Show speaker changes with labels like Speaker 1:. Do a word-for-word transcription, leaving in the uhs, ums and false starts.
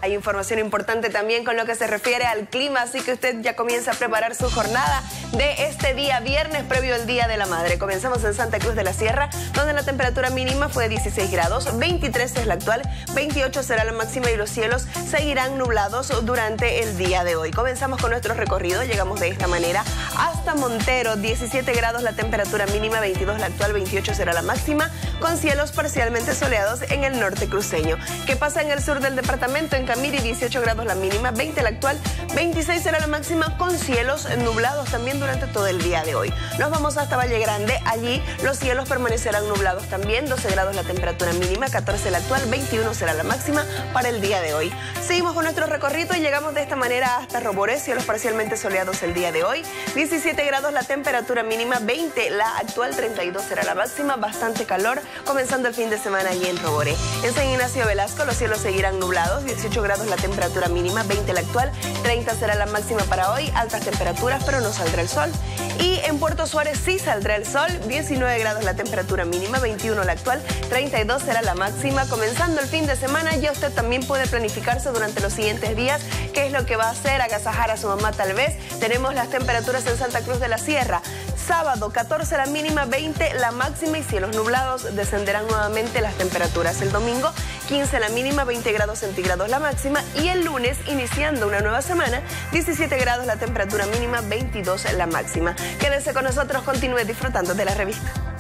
Speaker 1: Hay información importante también con lo que se refiere al clima, así que usted ya comienza a preparar su jornada de este día viernes previo al Día de la Madre. Comenzamos en Santa Cruz de la Sierra, donde la temperatura mínima fue de dieciséis grados, veintitrés es la actual, veintiocho será la máxima y los cielos seguirán nublados durante el día de hoy. Comenzamos con nuestro recorrido, llegamos de esta manera hasta Montero, diecisiete grados la temperatura mínima, veintidós la actual, veintiocho será la máxima, con cielos parcialmente soleados en el norte cruceño. ¿Qué pasa en el sur del departamento? En Camiri, dieciocho grados la mínima, veinte la actual, veintiséis será la máxima, con cielos nublados también durante todo el día de hoy. Nos vamos hasta Valle Grande, allí los cielos permanecerán nublados también, doce grados la temperatura mínima, catorce la actual, veintiuno será la máxima para el día de hoy. Seguimos con nuestro recorrido y llegamos de esta manera hasta Roboré, cielos parcialmente soleados el día de hoy, diecisiete grados la temperatura mínima, veinte la actual, treinta y dos será la máxima, bastante calor, comenzando el fin de semana allí en Roboré. En San Ignacio Velasco los cielos seguirán nublados, dieciocho grados la temperatura mínima, veinte la actual, treinta será la máxima para hoy, altas temperaturas pero no saldrá el sol. Y en Puerto Suárez sí saldrá el sol, diecinueve grados la temperatura mínima, veintiuno la actual, treinta y dos será la máxima. Comenzando el fin de semana ya usted también puede planificarse durante los siguientes días qué es lo que va a hacer, agasajar a su mamá tal vez. Tenemos las temperaturas en Santa Cruz de la Sierra. Sábado, catorce la mínima, veinte la máxima y cielos nublados, descenderán nuevamente las temperaturas. El domingo, quince la mínima, veinte grados centígrados la máxima y el lunes, iniciando una nueva semana, diecisiete grados la temperatura mínima, veintidós la máxima. Quédese con nosotros, continúe disfrutando de la revista.